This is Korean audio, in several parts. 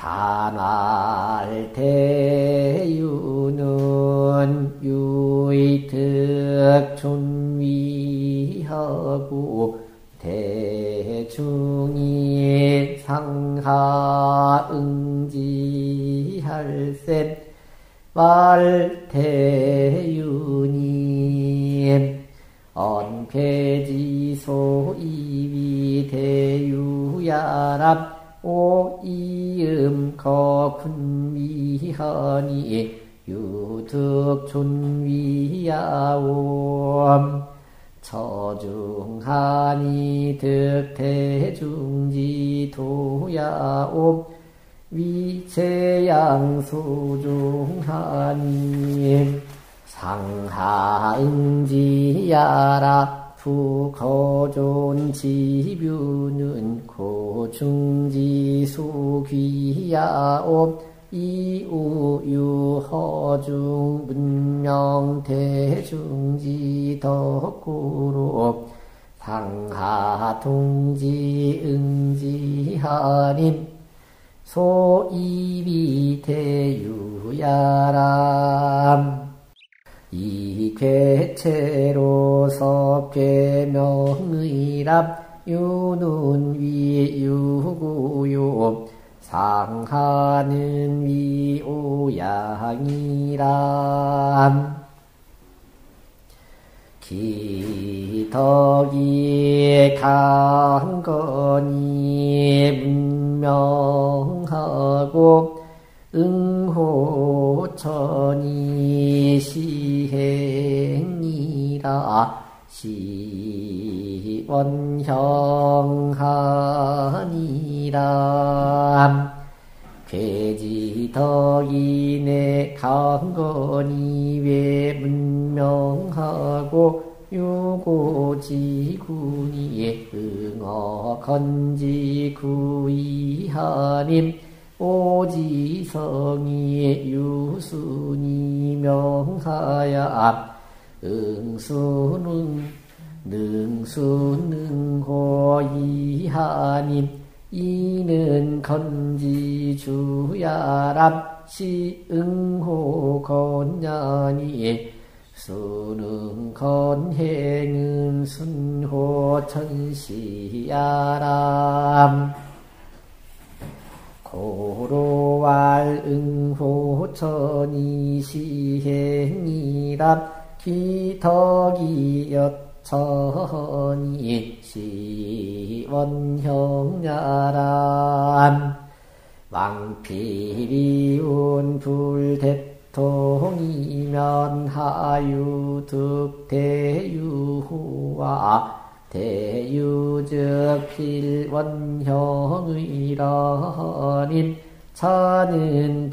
단활대유는 유의득 존위하고 대중이 상하응지할셈 말대유님 언폐지소 이위 대유야랍 오이음 거군위하니 유득존위야옴 처중하니 득대중지도야옴 위체양소중하니 상하응지야라 부거존지뷰는 고중지수귀야옴 이우유허중 문명대중지덕구로 상하동지응지하님 소이비대유야람 이괴체로 섭괴명의랍 유눈위유구요 상하는 위오양이람 기덕이 강건이 문명하고 응호천이 시행이라 시원형하니라 괴지덕이네 강건이 왜 문명하고 유고지군이 응어건지구이하님 오지성이 유순이 명하야 응수는 능수능호이하님 이는 건지주야랍 시응호건냐니 수능건행은 순호천시야람 고로왈 응호천이 시행이랍 기덕이여천이 시원형야람 왕피리운 불대통이면 하유득대유후와 대유즉 필원형의라님 차는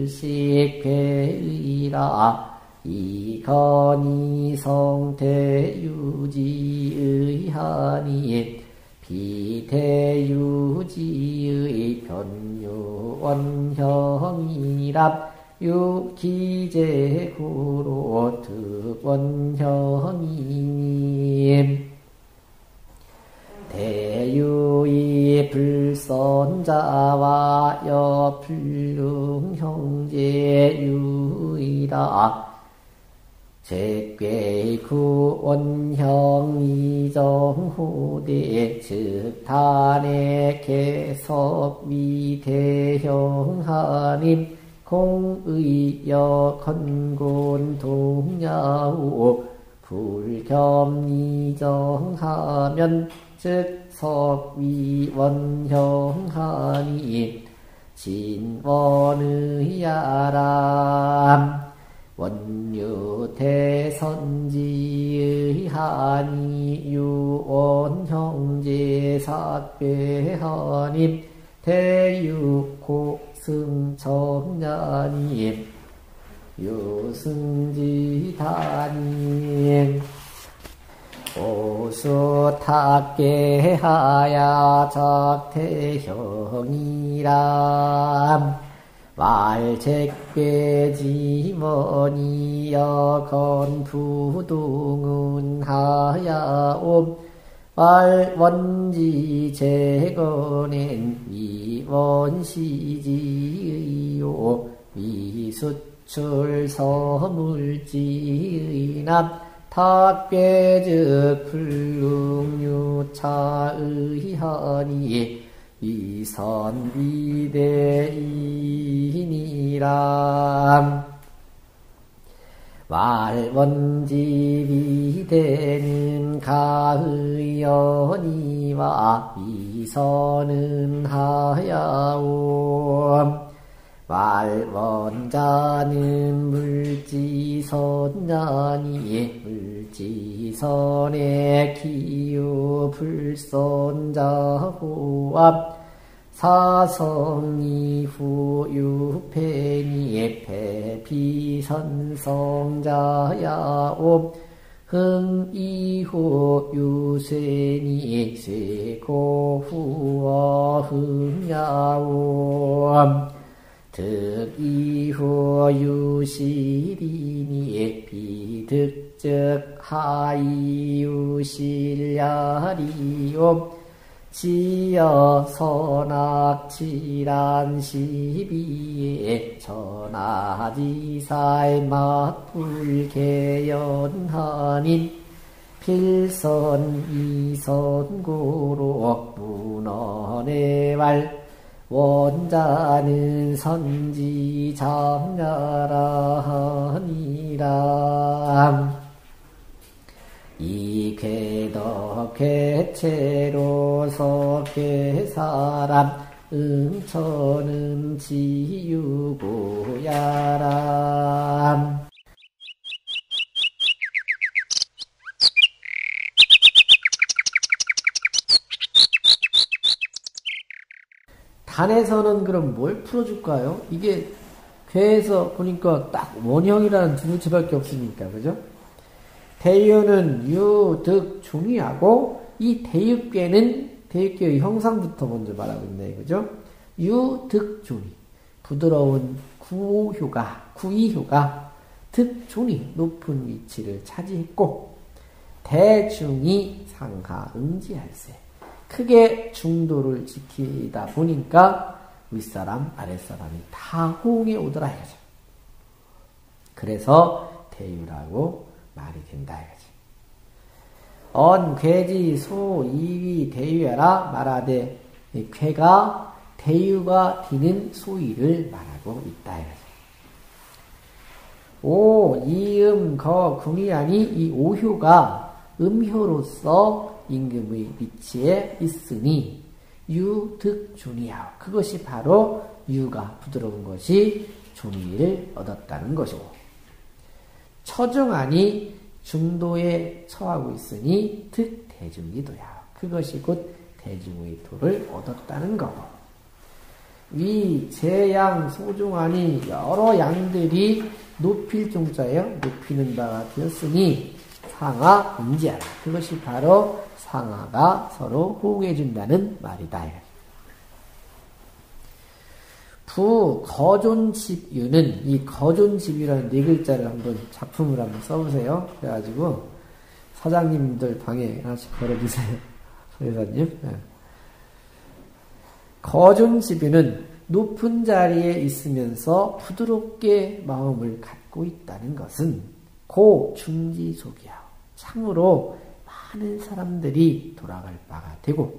불식배의라 이건이성대유지의하니 비대유지의 변유원형이랍 유기제구로 득원형이님 대유의 불선자와 여불능형제유이라 제괴의 구원형이정후대 즉탄의 개석위대형하님 공의여 건곤동야후 불겸이정하면 즉 석위원형하니 진원의야람 원유대선지의하니 유원형제삭배하님 대유곡승청냐님 유승지다님 오수탁계하야 작태형이람 말책배지머니여 건부동은 하야옴 말원지 재건엔 위원시지요 위수출 서물지남 탁배즉 불능유차의하니 위선위대이니라. 말원지비대는 가의연이와 위선은 하야옴. 말원자는 물지선자니 물지선의 기유 불선자호암. 사성이후 유패니 패피선성자야옴. 흥이후 유세니 세고후어 흥야옴. 득이후 유실이니 비득즉 하이유실야리옴. 지여 선악칠한시비에 천하지사의 막불개연하닌 필선이선고로 문헌의말 원자는 선지장야라니라. 이괴덕 괴체로서 괴사람 응처는 지유고야람. 단에서는 그럼 뭘 풀어줄까요? 이게 괴에서 보니까 딱 원형이라는 두 부처밖에 없으니까, 그죠? 대유는 유, 득, 중이하고 이 대유괴는 대유괴의 형상부터 먼저 말하고 있네, 그죠? 유, 득, 중이 부드러운 구효가, 구이효가 득, 중이 높은 위치를 차지했고 대중이 상하 응지할세 크게 중도를 지키다 보니까 윗사람, 아랫사람이 다 호응에 오더라 이거죠. 그래서 대유라고 말이 된다 이거지. 언괴지 소 이위 대유야라 말하되 괴가 대유가 디는 소위를 말하고 있다 이거지. 오 이음 거 궁이하니 이 오효가 음효로서 임금의 위치에 있으니 유득준이야. 그것이 바로 유가 부드러운 것이 준위를 얻었다는 것이고 처정하니 중도에 처하고 있으니 득대중이도야. 그것이 곧 대중의 도를 얻었다는 거고 위 제양 소중하니 여러 양들이 높일 종자예요. 높이는 바가 되었으니 상하 응지하라. 그것이 바로 상하가 서로 호응해준다는 말이다. 부 거존집유는 이 거존집이라는 네 글자를 한번 작품을 한번 써보세요. 그래가지고 사장님들 방에 하나씩 걸어주세요. 회사님. 거존집유는 높은 자리에 있으면서 부드럽게 마음을 갖고 있다는 것은 고 중지속이야. 참으로 많은 사람들이 돌아갈 바가 되고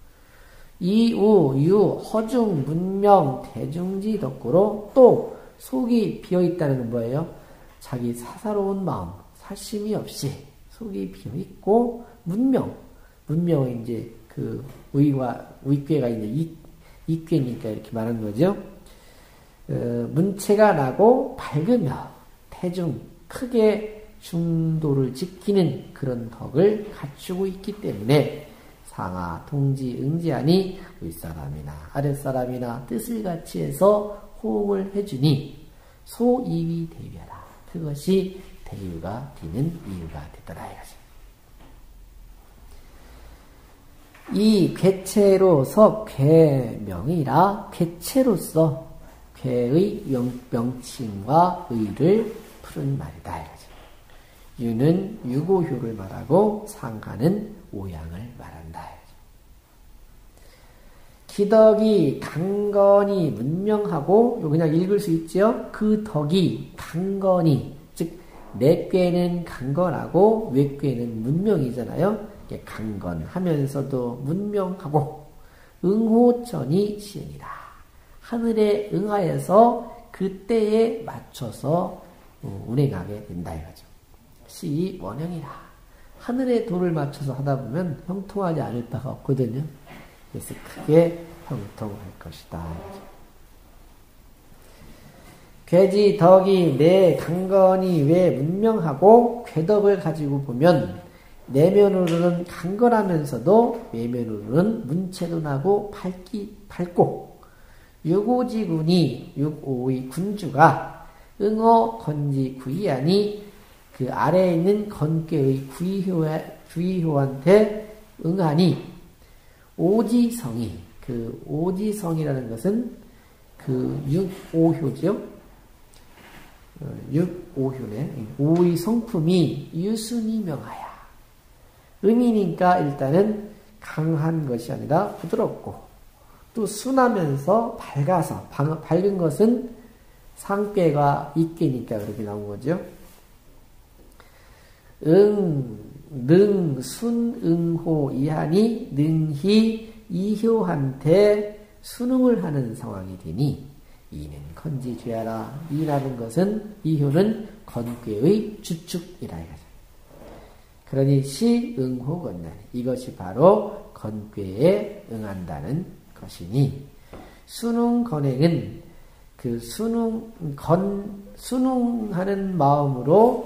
이우 유 허중 문명 대중지 덕구로 또 속이 비어있다는 건 뭐예요? 자기 사사로운 마음 사심이 없이 속이 비어있고 문명은 이제 그 의괴가 이제 이괴니까 이렇게 말하는 거죠. 문체가 나고 밝으며 대중 크게 중도를 지키는 그런 덕을 갖추고 있기 때문에 상하, 동지, 응지하니 윗사람이나 아랫사람이나 뜻을 같이 해서 호응을 해주니 소이위 대유하라. 그것이 대유가 되는 이유가 되더라 이거죠. 이 괴체로서 괴명이라 괴체로서 괴의 명칭과 의를 푸른 말이다 이거죠. 유는 유고효를 말하고 상하는 오양을 말한다. 기덕이 강건히 문명하고, 요 그냥 읽을 수 있죠? 그 덕이 강건히, 즉 내꾀는 강건하고 외꾀는 문명이잖아요. 강건하면서도 문명하고 응호천이 시행이다. 하늘에 응하여서 그때에 맞춰서 운행하게 된다 이거죠. 시 원형이라. 하늘의 도를 맞춰서 하다 보면 형통하지 않을 바가 없거든요. 그래서 크게 형통할 것이다. 괴지 덕이 내 강건이 왜 문명하고 괴덕을 가지고 보면 내면으로는 강건하면서도 외면으로는 문체론하고 밝고 유고지군이 육오의 군주가 응어 건지 구이하니 그 아래에 있는 건괴의 구이효한테 응하니 오지성이, 그 오지성이라는 것은 그 육오효죠. 육오효네. 오의 성품이 유순이 명하야. 음이니까 일단은 강한 것이 아니라 부드럽고 또 순하면서 밝아서, 밝은 것은 상꾀가 있게니까 그렇게 나온 거죠. 능, 순, 응호, 이하니, 능히, 이효한테 순응을 하는 상황이 되니, 이는 건지죄하라. 이라는 것은, 이효는 건괴의 주축이라 이거죠. 그러니 시, 응호, 건나니. 이것이 바로 건괴에 응한다는 것이니, 순응, 건행은 그 순응하는 마음으로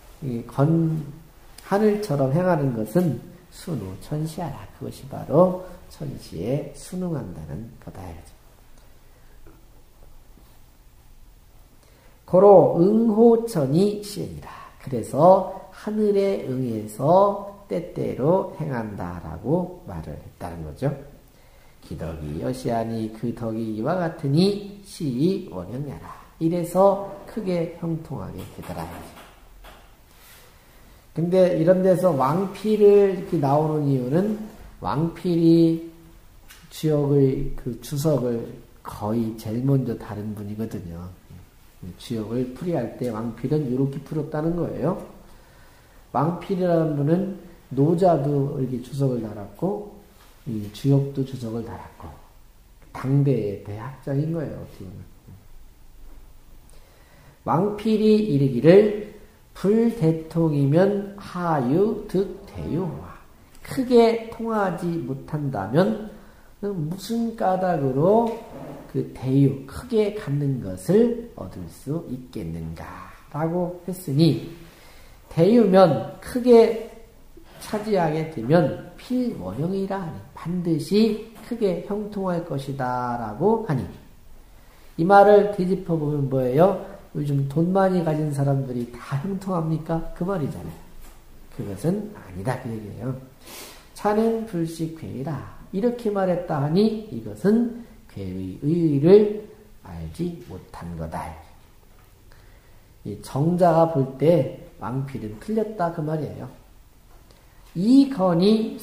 하늘처럼 행하는 것은 순우 천시하라. 그것이 바로 천시에 순응한다는 거다. 고로 응호천이 시행이라. 그래서 하늘에 응해서 때때로 행한다라고 말을 했다는 거죠. 기덕이 여시하니 그 덕이 이와 같으니 시이 원형야라. 이래서 크게 형통하게 되더라. 근데 이런 데서 왕필을 이렇게 나오는 이유는 왕필이 그 주석을 거의 제일 먼저 다른 분이거든요. 주역을 풀이할 때 왕필은 이렇게 풀었다는 거예요. 왕필이라는 분은 노자도 이렇게 주석을 달았고, 이 주역도 주석을 달았고, 당대의 대학장인 거예요, 어떻게 보면. 왕필이 이르기를 불대통이면 하유 득대유화. 크게 통하지 못한다면 무슨 까닭으로 그 대유, 크게 갖는 것을 얻을 수 있겠는가 라고 했으니, 대유면 크게 차지하게 되면 필원형이라 하니 반드시 크게 형통할 것이다 라고 하니, 이 말을 되짚어 보면 뭐예요? 요즘 돈 많이 가진 사람들이 다 형통합니까? 그 말이잖아요. 그것은 아니다 그 얘기예요. 차는 불식괴이라 이렇게 말했다 하니 이것은 괴의 의의를 알지 못한 거다. 이 정자가 볼 때 왕필은 틀렸다 그 말이에요. 이건이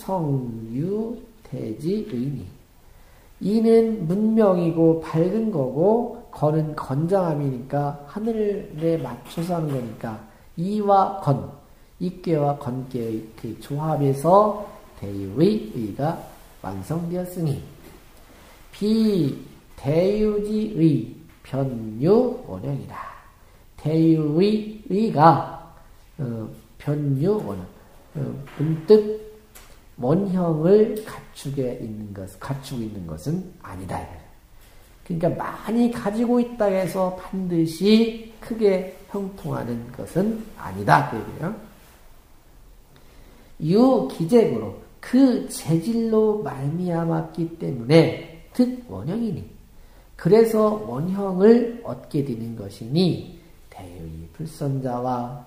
성유대지의니, 이는 문명이고 밝은 거고 건은 건장함이니까 하늘에 맞춰서 하는 거니까 이와 건, 이꾀와 건꾀의 그 조합에서 대유의 의가 완성되었으니 비대유지의 변유 원형이라. 대유의 의가 변유 원형, 문득 원형을 갖추고 있는 것은 아니다. 그러니까 많이 가지고 있다 해서 반드시 크게 형통하는 것은 아니다. 그 얘기예요. 유기재구로 그 재질로 말미암았기 때문에 득원형이니, 그래서 원형을 얻게 되는 것이니 대유의 불선자와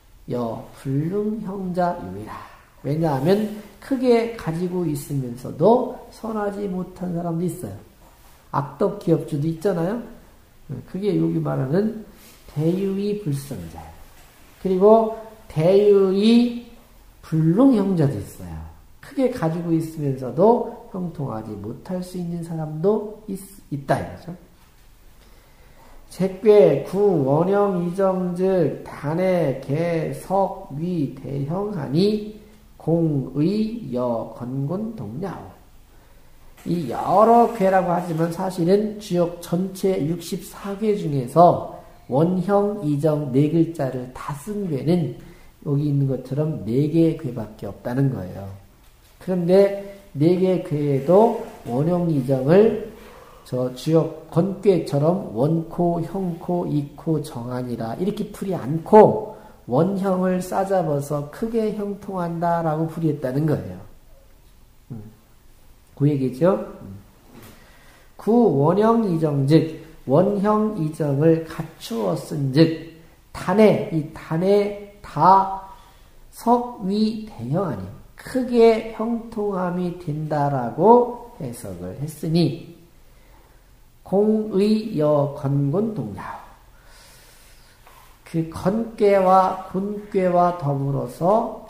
불능형자 유이라. 왜냐하면 크게 가지고 있으면서도 선하지 못한 사람도 있어요. 악덕 기업주도 있잖아요. 그게 여기 말하는 대유의 불선자예요. 그리고 대유의 불능형자도 있어요. 크게 가지고 있으면서도 형통하지 못할 수 있는 사람도 있다 이거죠. 색괴 구 원형 이정즉 단의 개 석 위 대형하니 공의 여 건곤 동야오. 이 여러 괴라고 하지만 사실은 주역 전체 64괴 중에서 원형 이정 4글자를 다 쓴 괴는 여기 있는 것처럼 4개의 괴밖에 없다는 거예요. 그런데 4개의 괴에도 원형 이정을 저 주역 건괴처럼 원코, 형코, 이코, 정한이라 이렇게 풀이 않고 원형을 싸잡아서 크게 형통한다라고 풀이했다는 거예요. 그 얘기죠. 구 원형 이정 즉 원형 이정을 갖추었은 즉 단에 이 단에 다 석위 대형하니 크게 형통함이 된다라고 해석을 했으니 공의 여 건곤 동야오. 그 건괴와 곤괴와 더불어서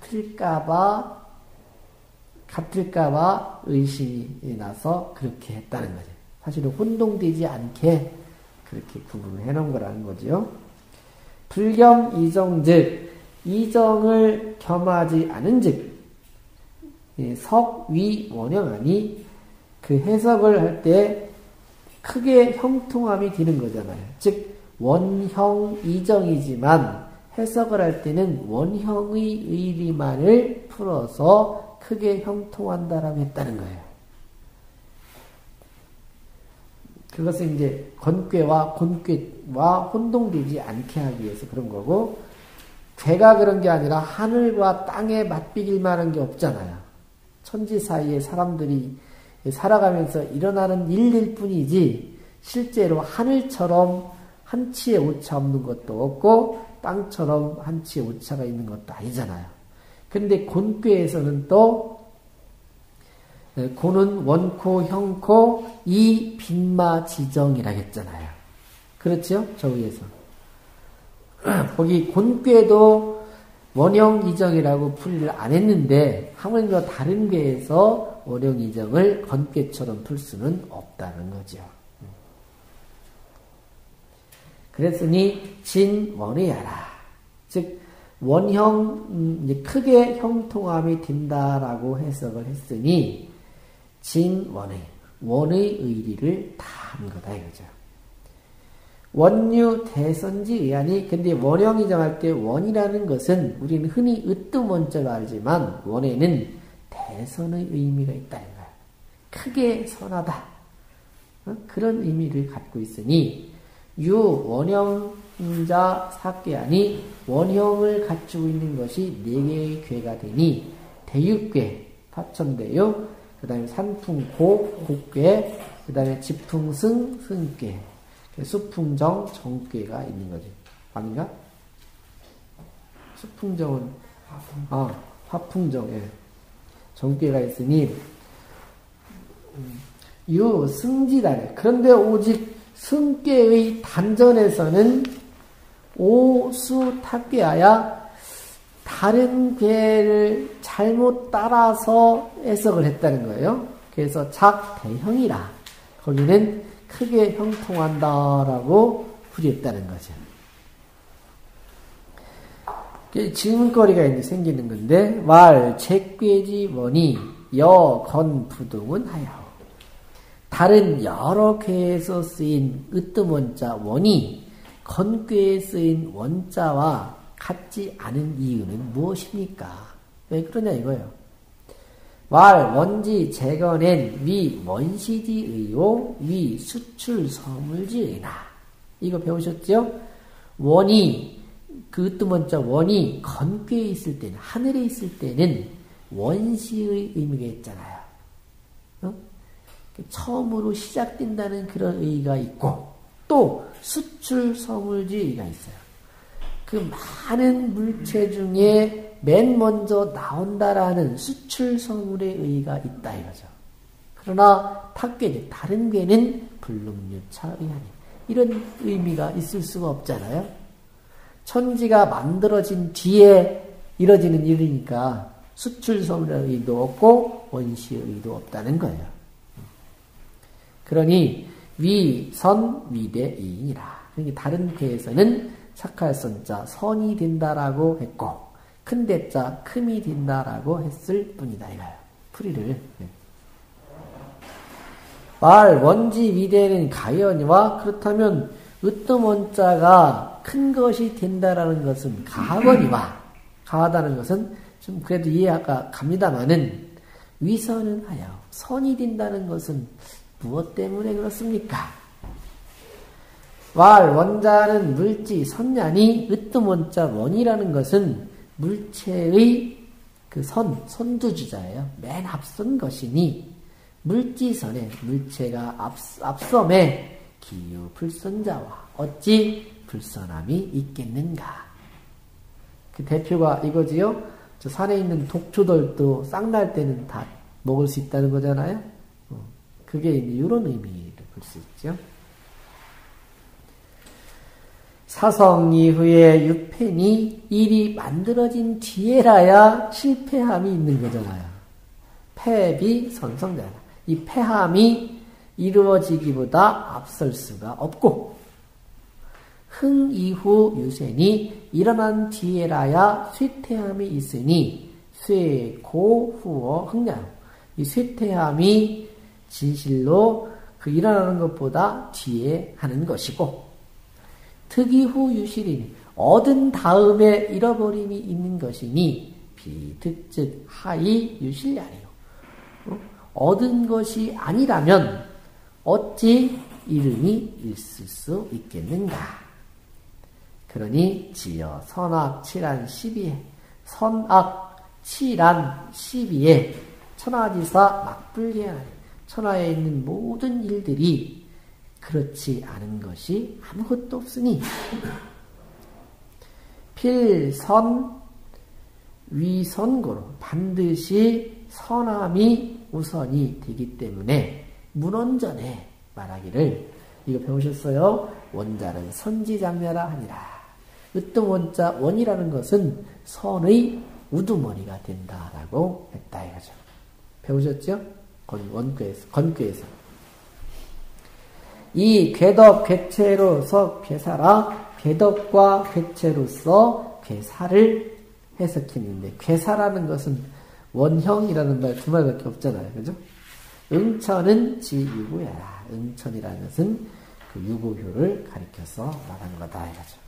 같을까봐 의심이 나서 그렇게 했다는 거죠. 사실은 혼동되지 않게 그렇게 구분을 해놓은 거라는 거죠. 불겸 이정 즉 이정을 겸하지 않은 즉 석위 원형하니 그 해석을 할 때 크게 형통함이 되는 거잖아요. 즉 원형 이정이지만 해석을 할 때는 원형의 의리만을 풀어서 크게 형통한다라고 했다는 거예요. 그것은 이제 건괴와 곤괴와 혼동되지 않게 하기 위해서 그런 거고, 괴가 그런 게 아니라 하늘과 땅에 맞비길 만한 게 없잖아요. 천지 사이에 사람들이 살아가면서 일어나는 일일 뿐이지 실제로 하늘처럼 한치의 오차 없는 것도 없고 땅처럼 한치의 오차가 있는 것도 아니잖아요. 그런데 곤괴에서는 또 고는 원코, 형코, 이 빈마 지정이라고 했잖아요. 그렇죠? 저 위에서. 거기 곤괴도 원형 이정이라고 풀이를 안 했는데 하물며 다른 괴에서 원형 이정을 건괴처럼 풀 수는 없다는 거죠. 그랬으니 진원의하라. 즉 원형 크게 형통함이 된다라고 해석을 했으니 진원의 원의 의리를 다 한 거다 이거죠. 원유 대선지 의하니 근데 원형 이정할 때 원이라는 것은 우리는 흔히 으뜸원자로 알지만 원에는 대선의 의미가 있다는 거야. 크게 선하다. 그런 의미를 갖고 있으니 유 원형자 사괴하니 원형을 갖추고 있는 것이 4개의 괴가 되니 대육괴 파천대유 그 다음에 산풍고 곡괴 그 다음에 지풍승 승괴 수풍정 정괴가 있는 거지. 아닌가? 수풍정은 화풍정 예. 정괴가 있으니 유 승지단에 그런데 오직 승괴의 단전에서는 오수 탁괴하야 다른 괴를 잘못 따라서 해석을 했다는 거예요. 그래서 작대형이라 거기는 크게 형통한다라고 풀이했다는 거죠. 질문거리가 생기는 건데 왈 제괴지 원이 여 건 부동은 하야오. 다른 여러 괴에서 쓰인 으뜸원자 원이 건괴에 쓰인 원자와 같지 않은 이유는 무엇입니까? 왜 그러냐 이거예요. 왈 원지 재건엔 위 원시지의요 위 수출서물지의나. 이거 배우셨죠? 원이 그 으뜸원자 원이 건괴에 있을 때는 하늘에 있을 때는 원시의 의미가 있잖아요. 처음으로 시작된다는 그런 의의가 있고 또 수출서물지의가 있어요. 그 많은 물체 중에 맨 먼저 나온다라는 수출서물의 의의가 있다 이거죠. 그러나 탁괴, 다른 괴는 불능유차 의하니 이런 의미가 있을 수가 없잖아요. 천지가 만들어진 뒤에 이뤄지는 일이니까 수출성의 의도 없고 원시의 의도 없다는 거예요. 그러니 위선 위대이니라. 그러니까 다른 괴에서는 착할 선자 선이 된다라고 했고 큰 대자 큼이 된다라고 했을 뿐이다 이거예요. 풀이를. 말 원지 위대는 가연이와 그렇다면 으뜸 원자가 큰 것이 된다라는 것은 가하거니와 가하다는 것은 좀 그래도 이해가 갑니다마는 위선은 하여 선이 된다는 것은 무엇 때문에 그렇습니까? 말 원자는 물지 선냐니 으뜸 원자 원이라는 것은 물체의 그 선두주자예요. 맨 앞선 것이니 물지선에 물체가 앞섬에 기유 불선자와 어찌 불선함이 있겠는가? 그 대표가 이거지요. 저 산에 있는 독초들도 쌍날 때는 다 먹을 수 있다는 거잖아요. 그게 이런 의미를 볼 수 있죠. 사성 이후에 유펜이 일이 만들어진 뒤에라야 실패함이 있는 거잖아요. 패비 선성자다. 이 패함이 이루어지기보다 앞설 수가 없고 흥 이후 유생이 일어난 뒤에라야 쇠퇴함이 있으니 쇠고 후어 흥량. 이 쇠퇴함이 진실로 그 일어나는 것보다 뒤에 하는 것이고 특이 후 유실이니 얻은 다음에 잃어버림이 있는 것이니 비득즉 하이 유실야리요. 얻은 것이 아니라면 어찌 이름이 있을 수 있겠는가? 그러니 지어 선악 칠한 12에 선악 칠한 12에 천하지사 막불개하니 천하에 있는 모든 일들이 그렇지 않은 것이 아무것도 없으니 필선 위선고로 반드시 선함이 우선이 되기 때문에 문원전에 말하기를 이거 배우셨어요? 원자는 선지장려라 하니라. 으뜸 원자 원이라는 것은 선의 우두머리가 된다라고 했다 이거죠. 배우셨죠? 건괴에서. 이 궤덕 궤체로서 괴사라 궤덕과 궤체로서 괴사를 해석했는데 괴사라는 것은 원형이라는 말 두 말밖에 없잖아요. 그죠? 응천은 지유구야라. 응천이라는 것은 그 유구효를 가리켜서 말하는 거다 이거죠.